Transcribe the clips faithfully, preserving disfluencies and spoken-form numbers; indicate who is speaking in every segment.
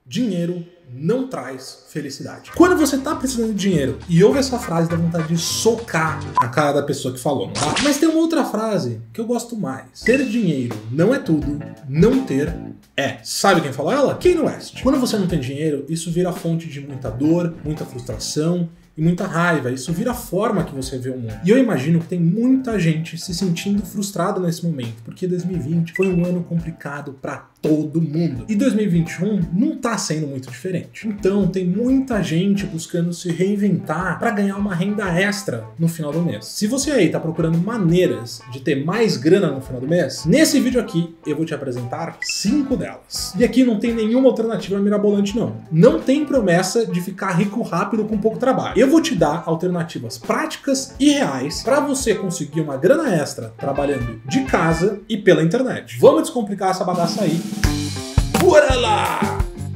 Speaker 1: dinheiro não traz felicidade. Quando você tá precisando de dinheiro e ouve essa frase, dá vontade de socar a cara da pessoa que falou, tá? Mas tem uma outra frase que eu gosto mais. Ter dinheiro não é tudo, não ter é. Sabe quem falou ela? Kanye West. Quando você não tem dinheiro, isso vira fonte de muita dor, muita frustração e muita raiva. Isso vira a forma que você vê o mundo. E eu imagino que tem muita gente se sentindo frustrada nesse momento, porque dois mil e vinte foi um ano complicado pra todo mundo. E dois mil e vinte e um não tá sendo muito diferente. Então tem muita gente buscando se reinventar para ganhar uma renda extra no final do mês. Se você aí tá procurando maneiras de ter mais grana no final do mês, nesse vídeo aqui eu vou te apresentar cinco delas. E aqui não tem nenhuma alternativa mirabolante não. Não tem promessa de ficar rico rápido com pouco trabalho. Eu vou te dar alternativas práticas e reais para você conseguir uma grana extra trabalhando de casa e pela internet. Vamos descomplicar essa bagaça aí. Bora lá!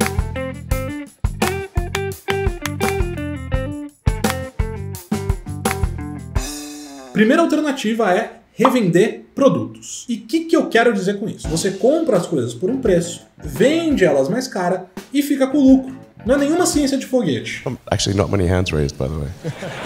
Speaker 1: Primeira alternativa é revender produtos. E o que, que eu quero dizer com isso? Você compra as coisas por um preço, vende elas mais cara e fica com lucro. Não é nenhuma ciência de foguete.
Speaker 2: Actually, not many hands raised, by the way.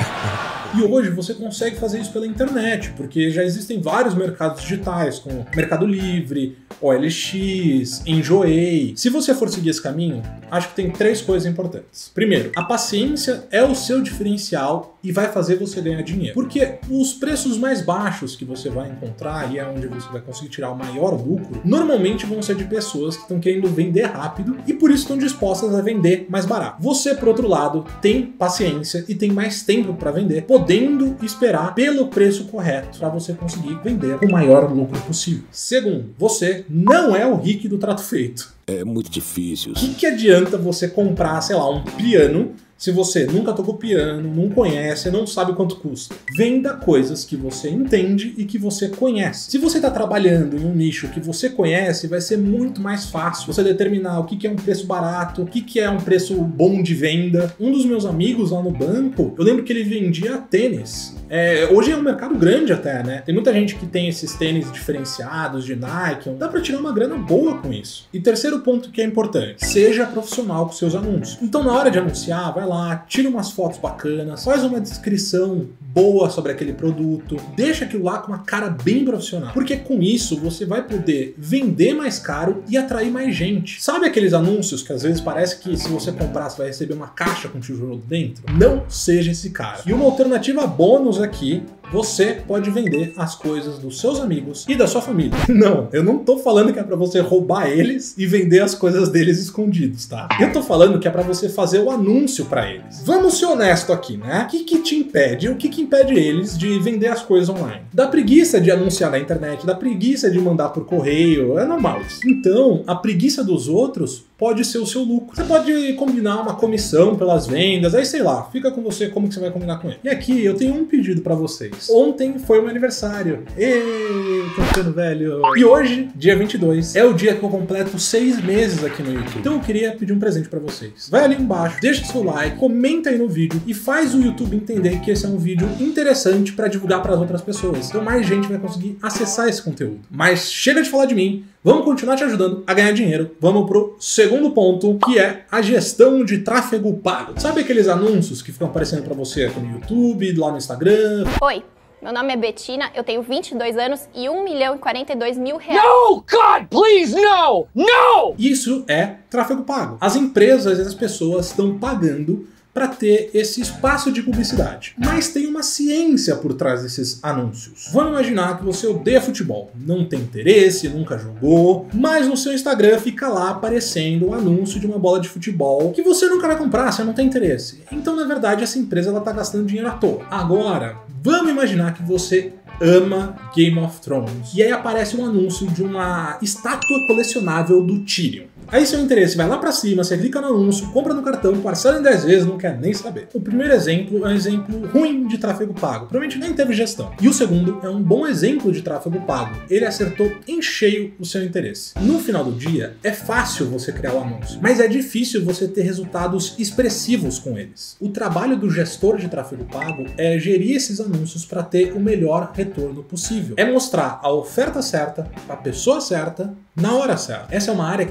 Speaker 1: E hoje você consegue fazer isso pela internet, porque já existem vários mercados digitais, como Mercado Livre, O L X, Enjoei. Se você for seguir esse caminho, acho que tem três coisas importantes. Primeiro, a paciência é o seu diferencial e vai fazer você ganhar dinheiro. Porque os preços mais baixos que você vai encontrar, e é onde você vai conseguir tirar o maior lucro, normalmente vão ser de pessoas que estão querendo vender rápido e por isso estão dispostas a vender mais barato. Você, por outro lado, tem paciência e tem mais tempo para vender, podendo esperar pelo preço correto para você conseguir vender com o maior lucro possível. Segundo, você não é o Rick do trato feito.
Speaker 3: É muito difícil.
Speaker 1: O que, que adianta você comprar, sei lá, um piano se você nunca tocou piano, não conhece, não sabe quanto custa? Venda coisas que você entende e que você conhece. Se você está trabalhando em um nicho que você conhece, vai ser muito mais fácil você determinar o que, que é um preço barato, o que, que é um preço bom de venda. Um dos meus amigos lá no banco, eu lembro que ele vendia tênis. É, hoje é um mercado grande até, né? Tem muita gente que tem esses tênis diferenciados de Nike. Dá para tirar uma grana boa com isso. E terceiro ponto que é importante, seja profissional com seus anúncios. Então na hora de anunciar, vai lá, tira umas fotos bacanas, faz uma descrição boa sobre aquele produto, deixa aquilo lá com uma cara bem profissional. Porque com isso você vai poder vender mais caro e atrair mais gente. Sabe aqueles anúncios que às vezes parece que se você comprar você vai receber uma caixa com tijolo dentro? Não seja esse cara. E uma alternativa bônus aqui, você pode vender as coisas dos seus amigos e da sua família. Não, eu não tô falando que é pra você roubar eles e vender as coisas deles escondidos, tá? Eu tô falando que é pra você fazer o anúncio pra eles. Vamos ser honesto aqui, né? O que que te impede? O que que impede eles de vender as coisas online? Da preguiça de anunciar na internet, da preguiça de mandar por correio, é normal isso. Então, a preguiça dos outros pode ser o seu lucro. Você pode combinar uma comissão pelas vendas, aí sei lá, fica com você como que você vai combinar com ele. E aqui eu tenho um pedido pra vocês. Ontem foi o meu aniversário. Êêê, tô ficando velho. E hoje, dia vinte e dois, é o dia que eu completo seis meses aqui no YouTube. Então eu queria pedir um presente pra vocês. Vai ali embaixo, deixa seu like, comenta aí no vídeo e faz o YouTube entender que esse é um vídeo interessante pra divulgar pras outras pessoas. Então mais gente vai conseguir acessar esse conteúdo. Mas chega de falar de mim. Vamos continuar te ajudando a ganhar dinheiro. Vamos pro segundo ponto, que é a gestão de tráfego pago. Sabe aqueles anúncios que ficam aparecendo pra você aqui no YouTube, lá no Instagram?
Speaker 4: Oi, meu nome é Betina, eu tenho vinte e dois anos e um milhão e quarenta e dois mil reais.
Speaker 3: No, God, please, no! No!
Speaker 1: Isso é tráfego pago. As empresas e as pessoas estão pagando para ter esse espaço de publicidade. Mas tem uma ciência por trás desses anúncios. Vamos imaginar que você odeia futebol, não tem interesse, nunca jogou, mas no seu Instagram fica lá aparecendo o anúncio de uma bola de futebol que você nunca vai comprar, você não tem interesse. Então, na verdade, essa empresa ela tá gastando dinheiro à toa. Agora, vamos imaginar que você ama Game of Thrones. E aí aparece um anúncio de uma estátua colecionável do Tyrion. Aí seu interesse vai lá pra cima, você clica no anúncio, compra no cartão, parcela em dez vezes, não quer nem saber. O primeiro exemplo é um exemplo ruim de tráfego pago, provavelmente nem teve gestão. E o segundo é um bom exemplo de tráfego pago. Ele acertou em cheio o seu interesse. No final do dia, é fácil você criar o anúncio, mas é difícil você ter resultados expressivos com eles. O trabalho do gestor de tráfego pago é gerir esses anúncios para ter o melhor retorno possível. É mostrar a oferta certa, a pessoa certa, na hora certa. Essa é uma área que tem crescido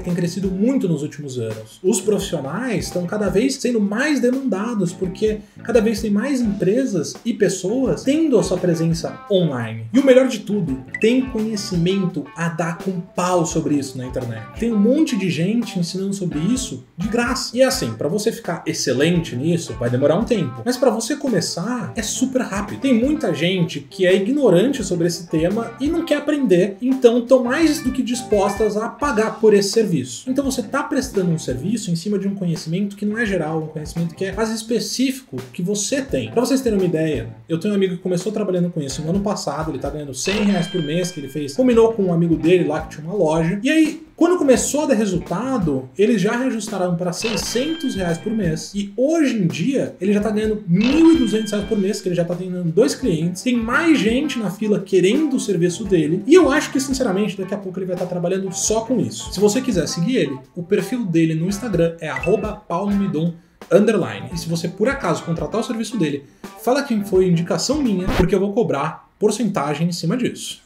Speaker 1: crescido muito nos últimos anos. Os profissionais estão cada vez sendo mais demandados, porque cada vez tem mais empresas e pessoas tendo a sua presença online. E o melhor de tudo, tem conhecimento a dar com pau sobre isso na internet. Tem um monte de gente ensinando sobre isso de graça. E é assim, para você ficar excelente nisso, vai demorar um tempo. Mas para você começar, é super rápido. Tem muita gente que é ignorante sobre esse tema e não quer aprender, então estão mais do que dispostas a pagar por esse serviço. Então você está prestando um serviço em cima de um conhecimento que não é geral, um conhecimento que é mais específico que você tem. Para vocês terem uma ideia, eu tenho um amigo que começou trabalhando com isso no ano passado, ele está ganhando cem reais por mês, que ele fez, combinou com um amigo dele lá que tinha uma loja, e aí quando começou a dar resultado, eles já reajustaram para seiscentos reais por mês. E hoje em dia, ele já tá ganhando mil e duzentos reais por mês, que ele já tá tendo dois clientes. Tem mais gente na fila querendo o serviço dele. E eu acho que, sinceramente, daqui a pouco ele vai estar trabalhando só com isso. Se você quiser seguir ele, o perfil dele no Instagram é arroba paulomidon underline. E se você, por acaso, contratar o serviço dele, fala que foi indicação minha, porque eu vou cobrar porcentagem em cima disso.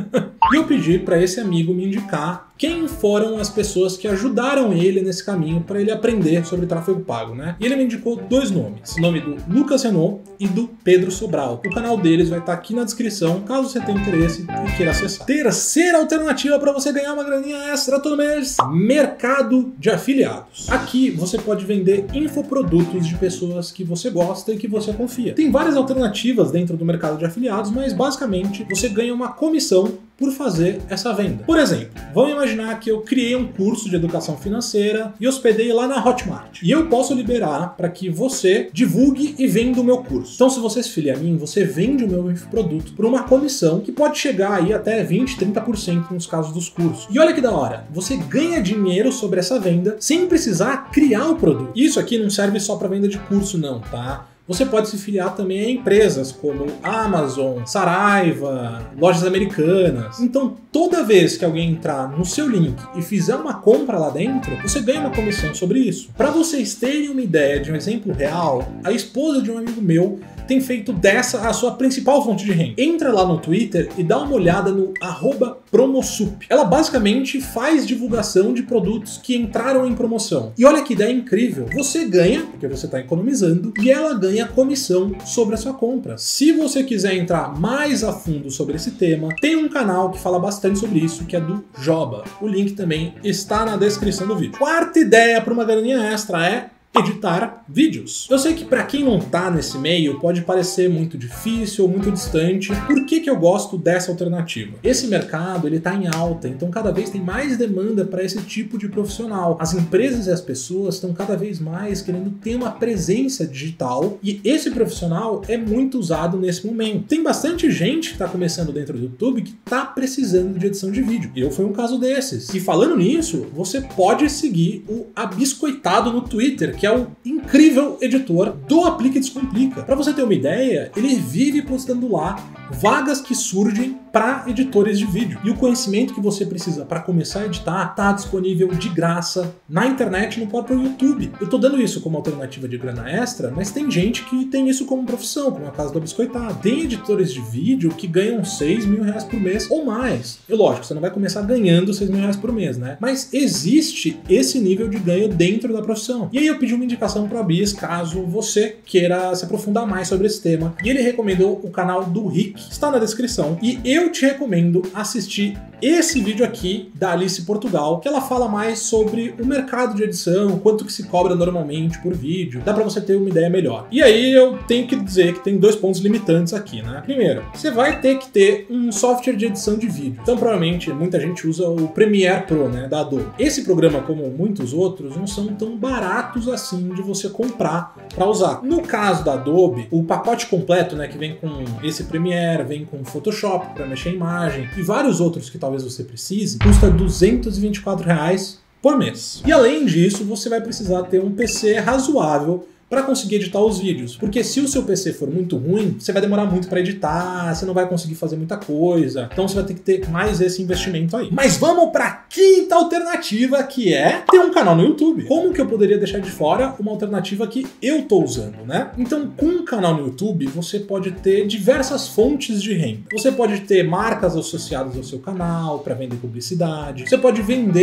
Speaker 1: E eu pedi para esse amigo me indicar quem foram as pessoas que ajudaram ele nesse caminho para ele aprender sobre tráfego pago, né? E ele me indicou dois nomes, o nome do Lucas Renault e do Pedro Sobral. O canal deles vai estar aqui na descrição, caso você tenha interesse e queira acessar. Terceira alternativa para você ganhar uma graninha extra todo mês: mercado de afiliados. Aqui você pode vender infoprodutos de pessoas que você gosta e que você confia. Tem várias alternativas dentro do mercado de afiliados, mas basicamente você ganha uma comissão por fazer essa venda. Por exemplo, vamos imaginar que eu criei um curso de educação financeira e hospedei lá na Hotmart. E eu posso liberar para que você divulgue e venda o meu curso. Então, se você se filia a mim, você vende o meu produto por uma comissão que pode chegar aí até vinte, trinta por cento nos casos dos cursos. E olha que da hora, você ganha dinheiro sobre essa venda sem precisar criar o produto. Isso aqui não serve só para venda de curso não, tá? Você pode se filiar também a empresas como Amazon, Saraiva, lojas americanas. Então, toda vez que alguém entrar no seu link e fizer uma compra lá dentro, você ganha uma comissão sobre isso. Para vocês terem uma ideia de um exemplo real, a esposa de um amigo meu tem feito dessa a sua principal fonte de renda. Entra lá no Twitter e dá uma olhada no arroba promosup. Ela basicamente faz divulgação de produtos que entraram em promoção. E olha que ideia incrível. Você ganha, porque você está economizando, e ela ganha comissão sobre a sua compra. Se você quiser entrar mais a fundo sobre esse tema, tem um canal que fala bastante sobre isso, que é do Joba. O link também está na descrição do vídeo. Quarta ideia para uma graninha extra é editar vídeos. Eu sei que para quem não tá nesse meio pode parecer muito difícil ou muito distante. Por que que eu gosto dessa alternativa? Esse mercado ele tá em alta, então cada vez tem mais demanda para esse tipo de profissional. As empresas e as pessoas estão cada vez mais querendo ter uma presença digital e esse profissional é muito usado nesse momento. Tem bastante gente que está começando dentro do YouTube que tá precisando de edição de vídeo. Eu fui um caso desses. E falando nisso, você pode seguir o Abiscoitado no Twitter, que é o incrível editor do Aplica e Descomplica. Para você ter uma ideia, ele vive postando lá vagas que surgem para editores de vídeo. E o conhecimento que você precisa para começar a editar está disponível de graça na internet, no próprio YouTube. Eu tô dando isso como alternativa de grana extra, mas tem gente que tem isso como profissão, como é o caso do Abiscoitado. Tem editores de vídeo que ganham seis mil reais por mês ou mais. E lógico, você não vai começar ganhando seis mil reais por mês, né? Mas existe esse nível de ganho dentro da profissão. E aí eu pedi uma indicação para o Abis, caso você queira se aprofundar mais sobre esse tema. E ele recomendou o canal do Rick, está na descrição. E eu te recomendo assistir esse vídeo aqui da Alice Portugal, que ela fala mais sobre o mercado de edição, quanto que se cobra normalmente por vídeo. Dá para você ter uma ideia melhor. E aí eu tenho que dizer que tem dois pontos limitantes aqui, né? Primeiro, você vai ter que ter um software de edição de vídeo. Então provavelmente muita gente usa o Premiere Pro, né, da Adobe. Esse programa, como muitos outros, não são tão baratos assim de você comprar para usar. No caso da Adobe, o pacote completo, né, que vem com esse Premiere, vem com Photoshop para mexer em imagem e vários outros que talvez você precise, custa duzentos e vinte e quatro reais por mês. E além disso, você vai precisar ter um P C razoável para conseguir editar os vídeos, porque se o seu P C for muito ruim, você vai demorar muito para editar, você não vai conseguir fazer muita coisa, então você vai ter que ter mais esse investimento aí. Mas vamos para a quinta alternativa, que é ter um canal no YouTube. Como que eu poderia deixar de fora uma alternativa que eu tô usando, né? Então, com um canal no YouTube, você pode ter diversas fontes de renda. Você pode ter marcas associadas ao seu canal para vender publicidade, você pode vender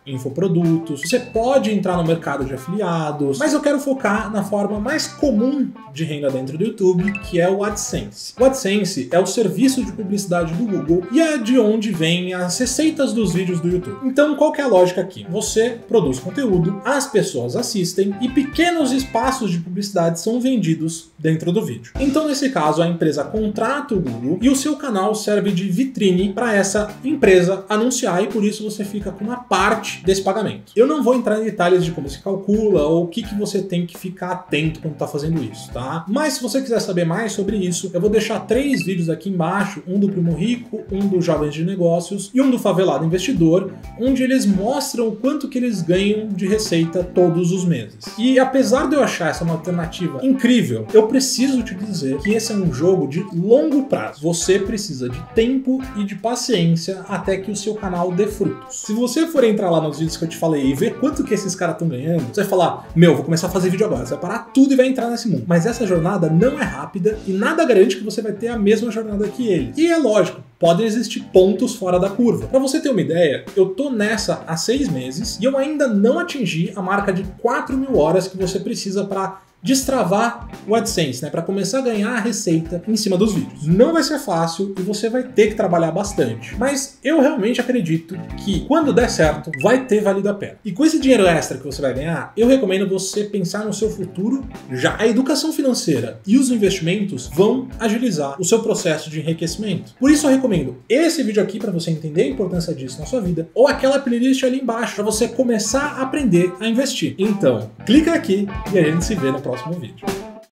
Speaker 1: infoprodutos, você pode entrar no mercado de afiliados, mas eu quero focar na forma mais comum de renda dentro do YouTube, que é o AdSense. O AdSense é o serviço de publicidade do Google e é de onde vêm as receitas dos vídeos do YouTube. Então, qual que é a lógica aqui? Você produz conteúdo, as pessoas assistem e pequenos espaços de publicidade são vendidos dentro do vídeo. Então, nesse caso, a empresa contrata o Google e o seu canal serve de vitrine para essa empresa anunciar e por isso você fica com uma parte desse pagamento. Eu não vou entrar em detalhes de como se calcula ou o que, que você tem que ficar atento quando está fazendo isso, tá? Mas se você quiser saber mais sobre isso, eu vou deixar três vídeos aqui embaixo, um do Primo Rico, um do Jovens de Negócios e um do Favelado Investidor, onde eles mostram o quanto que eles ganham de receita todos os meses. E apesar de eu achar essa uma alternativa incrível, eu preciso te dizer que esse é um jogo de longo prazo. Você precisa de tempo e de paciência até que o seu canal dê frutos. Se você for entrar lá nos vídeos que eu te falei e ver quanto que esses caras estão ganhando, você vai falar, meu, vou começar a fazer vídeo agora. Você vai parar tudo e vai entrar nesse mundo. Mas essa jornada não é rápida e nada garante que você vai ter a mesma jornada que eles. E é lógico, podem existir pontos fora da curva. Para você ter uma ideia, eu tô nessa há seis meses e eu ainda não atingi a marca de quatro mil horas que você precisa para destravar o AdSense, né, para começar a ganhar a receita em cima dos vídeos. Não vai ser fácil e você vai ter que trabalhar bastante, mas eu realmente acredito que quando der certo, vai ter valido a pena. E com esse dinheiro extra que você vai ganhar, eu recomendo você pensar no seu futuro já. A educação financeira e os investimentos vão agilizar o seu processo de enriquecimento. Por isso eu recomendo esse vídeo aqui para você entender a importância disso na sua vida, ou aquela playlist ali embaixo para você começar a aprender a investir. Então, clica aqui e a gente se vê no próximo próximo vídeo.